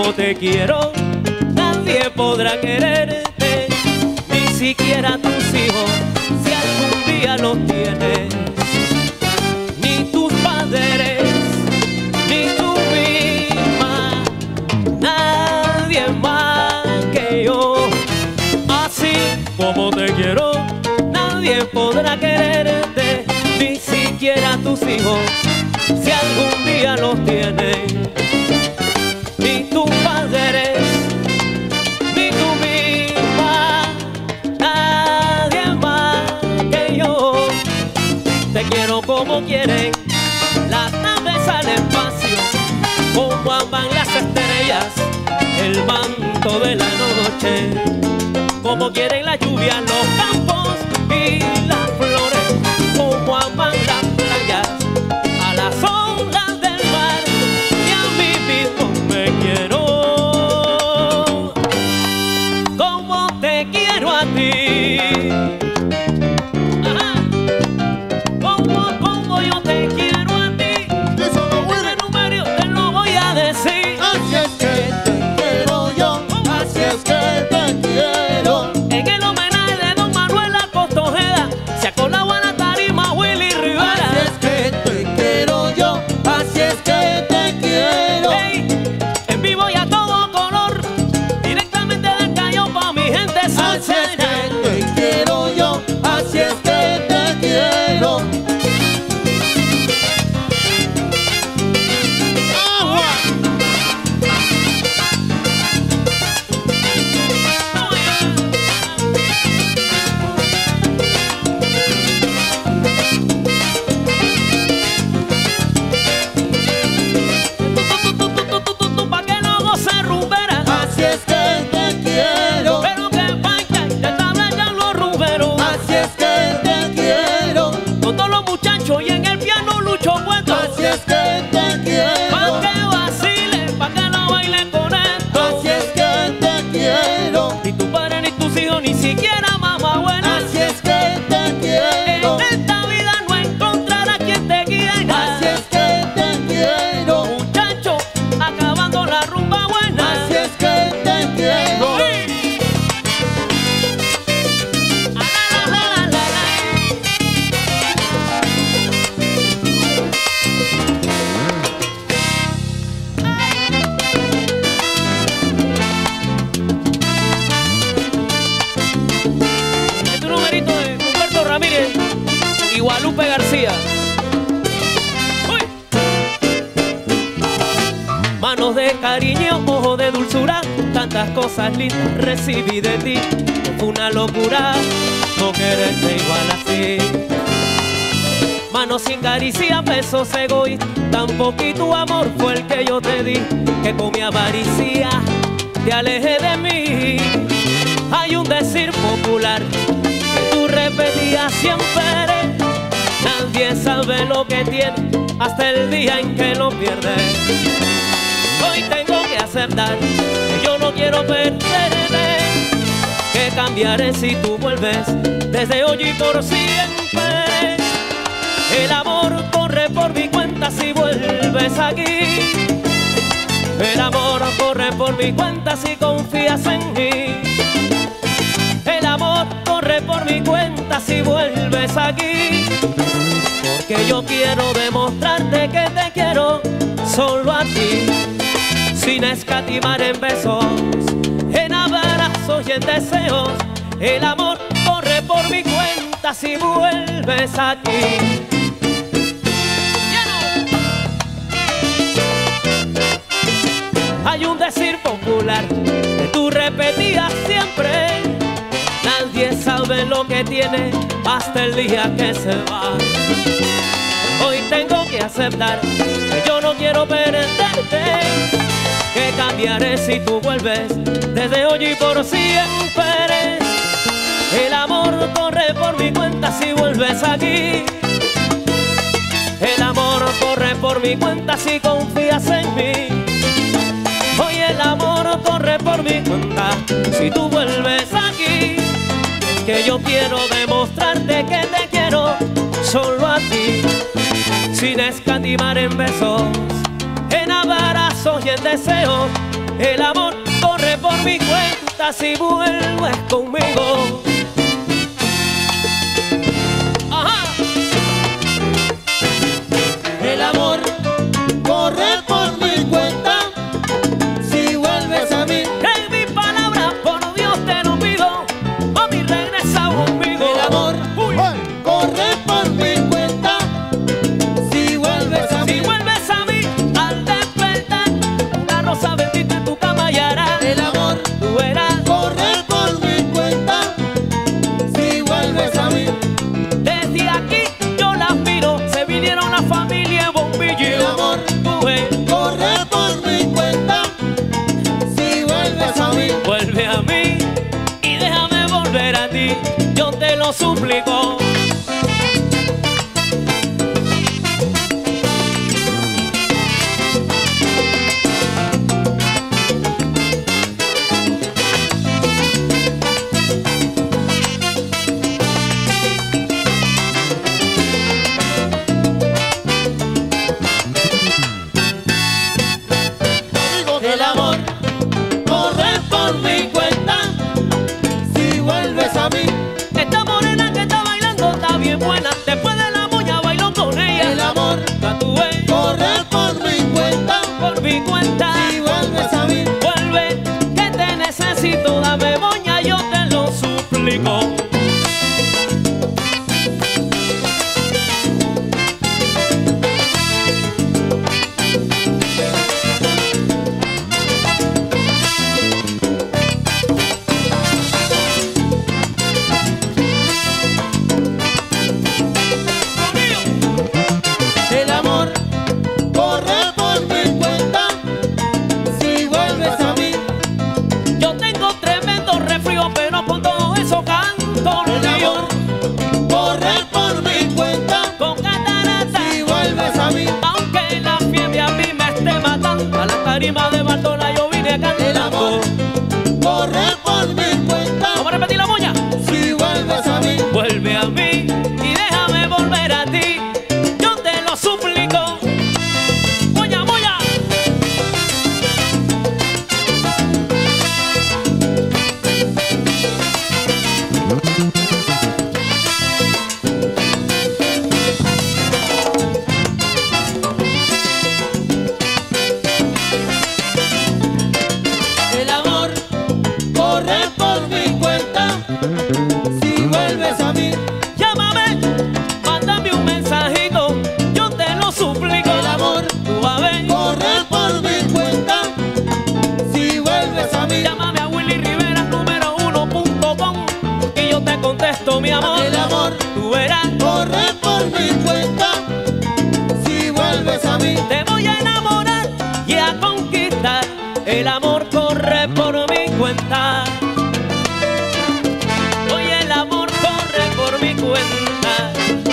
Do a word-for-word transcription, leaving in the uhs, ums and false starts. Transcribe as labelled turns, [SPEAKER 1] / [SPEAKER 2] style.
[SPEAKER 1] como te quiero, nadie podrá quererte, ni siquiera tus hijos, si algún día los tienes, ni tus padres, ni tú misma, nadie más que yo. Así como te quiero, nadie podrá quererte, ni siquiera tus hijos, si algún día los tienes, ni tus padres, ni tú misma, nadie más que yo. Te quiero como quieren las naves al espacio, como aman las estrellas el manto de la noche, como quieren la lluvia, los campos y las flores, como aman las playas a las olas del mar, y a mí mismo me quiero como te quiero a ti. Ajá. Como, como yo te quiero a ti.
[SPEAKER 2] Eso no
[SPEAKER 1] Ese
[SPEAKER 2] huele.
[SPEAKER 1] número te lo voy a decir.
[SPEAKER 2] Así es que te quiero yo, así es que te quiero.
[SPEAKER 1] En el homenaje de don Manuel Acosta Ojeda se ha colado a la tarima Willy Rivera.
[SPEAKER 2] Así es que te quiero yo, así es que te quiero.
[SPEAKER 1] Hey, en vivo y a todo color, directamente del Callao pa' mi gente
[SPEAKER 2] Así es
[SPEAKER 1] salsera.
[SPEAKER 2] que te quiero yo, así es que te quiero. ¡Agua!
[SPEAKER 1] Pa' que no goce rumbera,
[SPEAKER 2] Así es que te quiero,
[SPEAKER 1] pero que vaya y te tablan los rumberos.
[SPEAKER 2] así es que te quiero,
[SPEAKER 1] Con todos los muchachos y en el piano Lucho Puesto.
[SPEAKER 2] así es que te quiero,
[SPEAKER 1] Pa' que vacile, pa' que no baile con esto.
[SPEAKER 2] así es que te quiero,
[SPEAKER 1] Ni tu padre ni tus hijos, ni siquiera mamá buena.
[SPEAKER 2] así es que te quiero,
[SPEAKER 1] En esta vida no encontrarás quien te quiera.
[SPEAKER 2] así es que te quiero,
[SPEAKER 1] Muchacho, acabando la rumba buena.
[SPEAKER 2] así es que te quiero.
[SPEAKER 1] Uy. Ah, la, la, la, la, la. Este numerito de Humberto Ramírez y Guadalupe García. Uy. Manos de cariño, ojos de dulzura, tantas cosas lindas recibí de ti. Fue una locura no quererte igual así. Manos sin caricia, besos egoístas, tan poquito amor fue el que yo te di, que con mi avaricia te alejé de mí. Hay un decir popular que tú repetías siempre: nadie sabe lo que tiene hasta el día en que lo pierde. Hoy tengo que aceptar que yo no quiero perderte, que cambiaré si tú vuelves desde hoy y por siempre. El amor corre por mi cuenta si vuelves aquí. El amor corre por mi cuenta si confías en mí. El amor corre por mi cuenta si vuelves aquí. Porque yo quiero demostrarte que te quiero solo a ti, sin escatimar en besos, en abrazos y en deseos. El amor corre por mi cuenta si vuelves aquí. Hay un decir popular que tú repetías siempre: nadie sabe lo que tiene hasta el día que se va. Hoy tengo que aceptar que yo no quiero perderte, que cambiaré si tú vuelves desde hoy y por siempre. El amor corre por mi cuenta si vuelves aquí. El amor corre por mi cuenta si confías en mí. Hoy el amor corre por mi cuenta si tú vuelves aquí. Es que yo quiero demostrarte que te quiero solo a ti, sin escatimar en besos, en abrazos y en deseos. El amor corre por mi cuenta si vuelves conmigo. Ajá.
[SPEAKER 2] El amor corre por mi cuenta si vuelves a mí.
[SPEAKER 1] En mi palabra, por Dios te lo pido, mami, regresa conmigo.
[SPEAKER 2] El amor
[SPEAKER 1] Uy.
[SPEAKER 2] corre por mi cuenta si vuelves a mí.
[SPEAKER 1] Si vuelves a mí, al despertar, una rosa bendita en tu cama hallarás.
[SPEAKER 2] El amor
[SPEAKER 1] Tú verás.
[SPEAKER 2] corre por mi cuenta si vuelves a mí.
[SPEAKER 1] Desde aquí yo las miro, se vinieron la familia
[SPEAKER 2] El
[SPEAKER 1] Bombillo.
[SPEAKER 2] amor
[SPEAKER 1] Tú ves,
[SPEAKER 2] corre por mi cuenta si vuelves a mí.
[SPEAKER 1] vuelve a mí y déjame volver a ti, yo te lo suplico.
[SPEAKER 2] Digo que el amor corre por mi cuenta si vuelves a mí.
[SPEAKER 1] Esta morena que está bailando está bien buena, después de la moña bailó con ella.
[SPEAKER 2] El amor
[SPEAKER 1] Ya tú ves,
[SPEAKER 2] corre por mi cuenta
[SPEAKER 1] por mi cuenta,
[SPEAKER 2] si vuelves a mí.
[SPEAKER 1] vuelve, que te necesito, dame moña, yo te lo suplico.
[SPEAKER 2] El amor corre por mi cuenta si vuelves a mí.
[SPEAKER 1] Yo tengo tremendo resfrío, pero con todo eso canto
[SPEAKER 2] El
[SPEAKER 1] río.
[SPEAKER 2] amor corre por mi cuenta
[SPEAKER 1] Con catarata,
[SPEAKER 2] si vuelves a mí.
[SPEAKER 1] aunque la fiebre a mí me esté matando, a la tarima de Bartola yo vine
[SPEAKER 2] El amor
[SPEAKER 1] cantando.
[SPEAKER 2] corre por mi cuenta
[SPEAKER 1] Vamos a repetir la moña.
[SPEAKER 2] si vuelves a mí.
[SPEAKER 1] Vuelve a mí y déjame volver a ti, yo te lo suplico. Moña, moña.
[SPEAKER 2] El amor corre por mi cuenta si vuelves a mí.
[SPEAKER 1] Llámame, mándame un mensajito, yo te lo suplico.
[SPEAKER 2] El amor
[SPEAKER 1] Tú vas a ver,
[SPEAKER 2] corre por mi cuenta si vuelves a mí.
[SPEAKER 1] llámame a Willy Rivera número uno punto com y yo te contesto, mi amor.
[SPEAKER 2] El amor
[SPEAKER 1] Tú verás,
[SPEAKER 2] corre por mi cuenta si vuelves a mí.
[SPEAKER 1] te voy a enamorar y a conquistar. El amor corre por mi cuenta. Hoy el amor corre por mi cuenta.